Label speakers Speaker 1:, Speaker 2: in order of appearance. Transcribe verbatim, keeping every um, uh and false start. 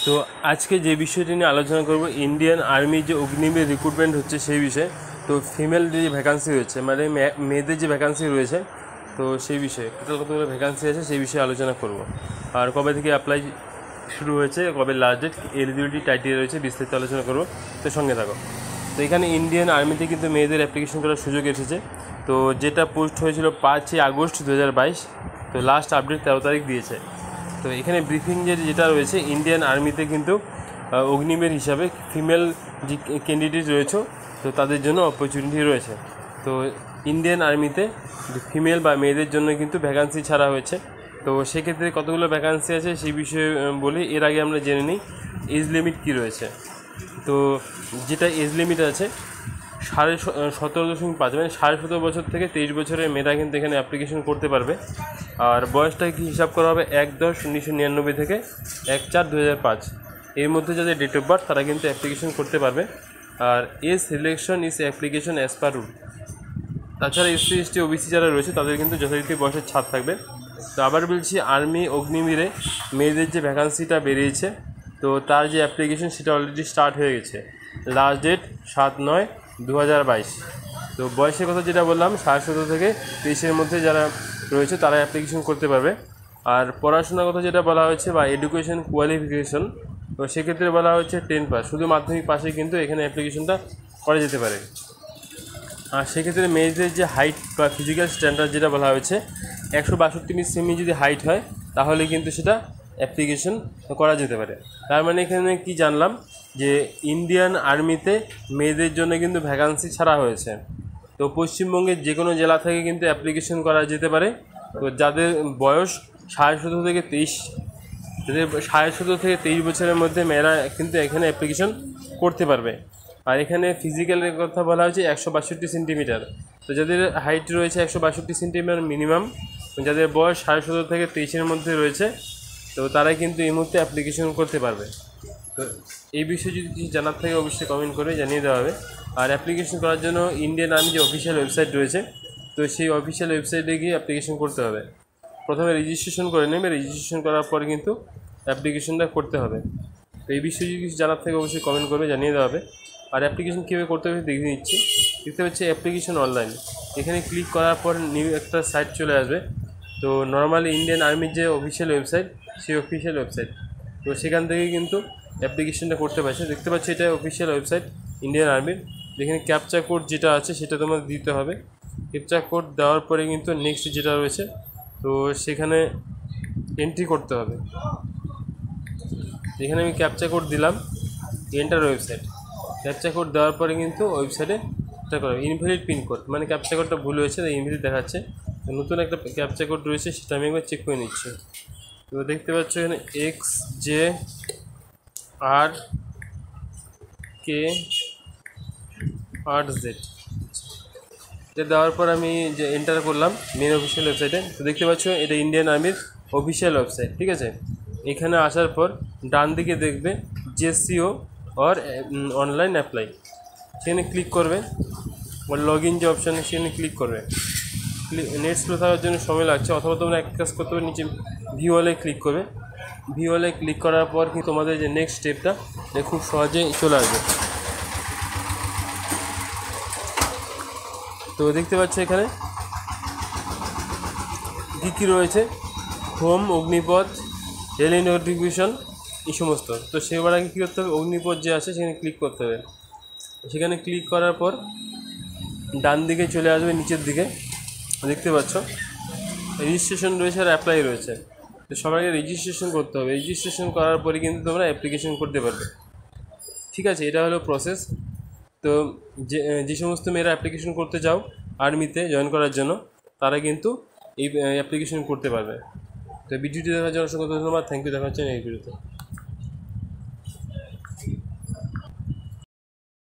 Speaker 1: তো আজকে যে বিষয়টি নিয়ে আলোচনা করব ইন্ডিয়ান আর্মি যে অগ্নিবীর রিক্রুটমেন্ট হচ্ছে সেই বিষয়ে। তো ফিমেল যে ভ্যাকান্সি রয়েছে মানে মেয়েদের যে ভ্যাকান্সি রয়েছে তো সেই বিষয়ে টোটাল কতগুলো ভ্যাকান্সি আছে সেই বিষয়ে আলোচনা করব। আর কবে থেকে অ্যাপ্লাই শুরু হয়েছে, কবে লাস্ট ডেট, এলিজিবিলিটি টাইটেল রয়েছে, বিস্তারিত আলোচনা করব। তো সঙ্গে থাকো। তো এখানে ইন্ডিয়ান আর্মিতে কিন্তু মেয়েদের অ্যাপ্লিকেশন করার সুযোগ এসেছে। তো যেটা পোস্ট হয়েছিল পাঁচই আগস্ট দু হাজার বাইশ, তো লাস্ট আপডেট তেরো তারিখ দিয়েছে। তো এখানে ব্রিফিং যে যেটা রয়েছে ইন্ডিয়ান আর্মিতে কিন্তু অগ্নিবীর হিসাবে ফিমেল যে ক্যান্ডিডেট রয়েছে তো তাদের জন্য অপরচুনিটি রয়েছে। তো ইন্ডিয়ান আর্মিতে ফিমেল বা মেয়েদের জন্য কিন্তু ভ্যাকান্সি ছাড়া হয়েছে। তো সেক্ষেত্রে কতগুলো ভ্যাকান্সি আছে সেই বিষয়ে বলি। এর আগে আমরা জেনে নিই এজ লিমিট কী রয়েছে। তো যেটা এজ লিমিট আছে সাড়ে সতেরো দশমিক পাঁচ মানে সাড়ে সতেরো বছর থেকে তেইশ বছরের মেয়েরা কিন্তু এখানে অ্যাপ্লিকেশন করতে পারবে। আর বয়সটা কি হিসাব করা হবে এক দশ উনিশশো নিরানব্বই থেকে এক চার দু হাজার পাঁচ এর মধ্যে যাদের ডেট অফ বার্থ তারা কিন্তু অ্যাপ্লিকেশন করতে পারবে। আর age selection is application as per rule. তাছাড়া এসসি এসটি ওবিসি যারা রয়েছে তাদের কিন্তু যথারীতি বয়সের ছাড় থাকবে। তো আবার বলছি আর্মি অগ্নিবীরে মেয়েদের যে ভ্যাকান্সিটা বেরিয়েছে তো তার যে অ্যাপ্লিকেশন সেটা অলরেডি স্টার্ট হয়ে গেছে। লাস্ট ডেট সাত নয় দু হাজার বাইশ। তো বয়সের কথা যেটা বললাম সাড়ে সতেরো থেকে তেইশের মধ্যে যারা রয়েছে তারা অ্যাপ্লিকেশন করতে পারবে। আর পড়াশোনার কথা যেটা বলা হয়েছে বা এডুকেশন কোয়ালিফিকেশন, তো সেক্ষেত্রে বলা হচ্ছে টেন পাস, শুধু মাধ্যমিক পাশে কিন্তু এখানে অ্যাপ্লিকেশনটা করা যেতে পারে। আর সেক্ষেত্রে মেয়েদের যে হাইট বা ফিজিক্যাল স্ট্যান্ডার্ড যেটা বলা হয়েছে একশো বাষট্টি সেমি যদি হাইট হয় তাহলে কিন্তু সেটা অ্যাপ্লিকেশন করা যেতে পারে। তার মানে এখানে কি জানলাম যে ইন্ডিয়ান আর্মিতে মেয়েদের জন্য কিন্তু ভ্যাকান্সি ছাড়া হয়েছে। তো পশ্চিমবঙ্গের যে কোনো জেলা থেকে কিন্তু অ্যাপ্লিকেশন করা যেতে পারে। তো যাদের বয়স সাড়ে সতেরো থেকে তেইশ যাদের সাড়ে সতেরো থেকে তেইশ বছরের মধ্যে মেয়েরা কিন্তু এখানে অ্যাপ্লিকেশন করতে পারবে। আর এখানে ফিজিক্যালের কথা বলা হয়েছে একশো বাষট্টি সেন্টিমিটার। তো যাদের হাইট রয়েছে একশো বাষট্টি সেন্টিমিটার মিনিমাম, যাদের বয়স সাড়ে সতেরো থেকে তেইশের মধ্যে রয়েছে তো তারাই কিন্তু এই মুহূর্তে অ্যাপ্লিকেশন করতে পারবে। তো এই বিষয়ে যদি কিছু জানার থাকে অবশ্যই কমেন্ট করে জানিয়ে দেওয়া হবে। আর অ্যাপ্লিকেশন করার জন্য ইন্ডিয়ান আর্মি যে অফিসিয়াল ওয়েবসাইট রয়েছে তো সেই অফিসিয়াল ওয়েবসাইটে গিয়ে অ্যাপ্লিকেশন করতে হবে। প্রথমে রেজিস্ট্রেশন করে নেবে, রেজিস্ট্রেশন করার পর কিন্তু অ্যাপ্লিকেশনটা করতে হবে। তো এই বিষয়ে যদি কিছু জানার থাকে অবশ্যই কমেন্ট করবে জানিয়ে দেওয়া হবে। আর অ্যাপ্লিকেশন কীভাবে করতে হবে দেখে নিচ্ছি। দেখতে পাচ্ছি অ্যাপ্লিকেশন অনলাইন, এখানে ক্লিক করার পর নিউ একটা সাইট চলে আসবে। তো নর্মালি ইন্ডিয়ান আর্মির যে অফিসিয়াল ওয়েবসাইট সেই অফিসিয়াল ওয়েবসাইট, তো সেখান থেকে কিন্তু অ্যাপ্লিকেশনটা করতে পারছে। দেখতে পাচ্ছি এটা অফিসিয়াল ওয়েবসাইট ইন্ডিয়ান আর্মির। এখানে ক্যাপচা কোড যেটা আছে সেটা তোমাদের দিতে হবে। ক্যাপচা কোড দেওয়ার পরে কিন্তু নেক্সট যেটা রয়েছে তো সেখানে এন্ট্রি করতে হবে। এখানে আমি ক্যাপচা কোড দিলাম, এন্টার ওয়েবসাইট। ক্যাপচা কোড দেওয়ার পরে কিন্তু ওয়েবসাইটে এটা করবে ইনভ্যালিড পিনকোড, মানে ক্যাপচা কোডটা ভুল হয়েছে তাই ইনভ্যালিড দেখাচ্ছে। নতুন একটা ক্যাপচা কোড রয়েছে সেটা আমি একবার চেক করে নিচ্ছি। তো দেখতে পাচ্ছ এখানে এক্স জে আর কে আট জেড, এটা দেওয়ার পর আমি যে এন্টার করলাম মেন অফিসিয়াল ওয়েবসাইটে। তো দেখতে পাচ্ছ এটা ইন্ডিয়ান আর্মির অফিসিয়াল ওয়েবসাইট, ঠিক আছে। এখানে আসার পর ডান দিকে দেখবে জেসিও আর অনলাইন অ্যাপ্লাই, সেখানে ক্লিক করবে। লগ ইন যে অপশানে সেখানে ক্লিক করবে। নেট স্লো থাকার জন্য সময় লাগছে, অথবা তোমরা এক কাজ করতে হবে, নিচে ভিউ ওয়ালে ক্লিক করবে। ভিউ ওয়ালে ক্লিক করার পর কি তোমাদের যে নেক্সট স্টেপটা খুব সহজেই চলে আসবে। তো দেখতে পাচ্ছ এখানে কী কী রয়েছে, হোম, অগ্নিপথ, রেল নোটিফিকেশন এই সমস্ত। তো সেবার আগে কী করতে হবে, অগ্নিপথ যে আছে সেখানে ক্লিক করতে হবে। সেখানে ক্লিক করার পর ডান দিকে চলে আসবে নিচের দিকে, দেখতে পাচ্ছ রেজিস্ট্রেশন রয়েছে আর অ্যাপ্লাই রয়েছে। তো সবাইকে রেজিস্ট্রেশন করতে হবে। রেজিস্ট্রেশন করার পরে কিন্তু তোমরা অ্যাপ্লিকেশন করতে পারবে, ঠিক আছে। এটা হলো প্রসেস। তো যে যে সমস্ত মেয়েরা অ্যাপ্লিকেশন করতে চাও আর্মিতে জয়েন করার জন্য তারা কিন্তু এই অ্যাপ্লিকেশন করতে পারবে। তো ভিডিওটি দেখার জন্য অসংখ্য ধন্যবাদ। Thank you. দেখা হচ্ছে এই ভিডিওতে।